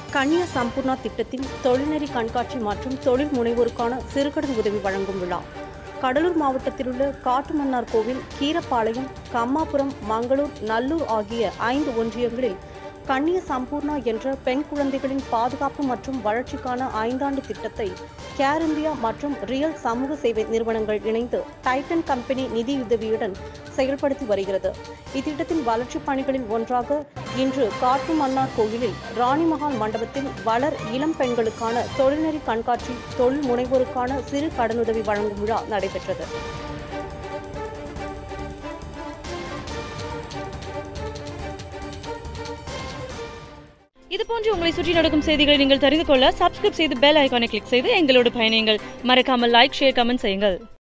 கன்னியா சம்பூர்ணா திட்டத்தின் தொழில்நெறி கண்காட்சி மற்றும் தொழில் முனைவோருக்கான சிறுகடன் உதவி வழங்கும் விழா கடலூர் மாவட்டத்தில் உள்ள காட்டுமன்னார் கோவில், கீரப்பாளையம், கம்மாபுரம், மங்களூர், நல்லூர் ஆகிய 5 ஒன்றியங்களில் கன்னியா சம்பூர்ணா என்ற பெண் குழந்தைகளின் பாதுகாப்பு மற்றும் வளர்ச்சிக்கான 5 ஆண்டு திட்டத்தை கேர் இந்தியா மற்றும் ரியல் சமூக சேவை நிறுவனங்கள் இணைந்து டைட்டன் கம்பெனி நிதியுதவியுடன் செயல்படுத்தி வருகிறது. இத்திட்டத்தின் வளர்ச்சிப் பணிகளில் ஒன்றாக இன்று காட்டுமன்னார் கோவிலில் ராணிமஹால் மண்டபத்தில் வளர் இளம் பெண்களுக்கான தொழில்நெறி கண்காட்சி, தொழில் முனைவோருக்கான சிறு கடனுதவி வழங்கும் விழா நடைபெற்றது. இதுபோன்று உங்களை சுற்றி நடக்கும் செய்திகளை நீங்கள் தெரிந்து கொள்ள சப்ஸ்கிரைப் செய்து பெல் ஐகானை கிளிக் செய்து எங்களோடு பயணியுங்கள். மறக்காமல் லைக், ஷேர், கமெண்ட் செய்யுங்கள்.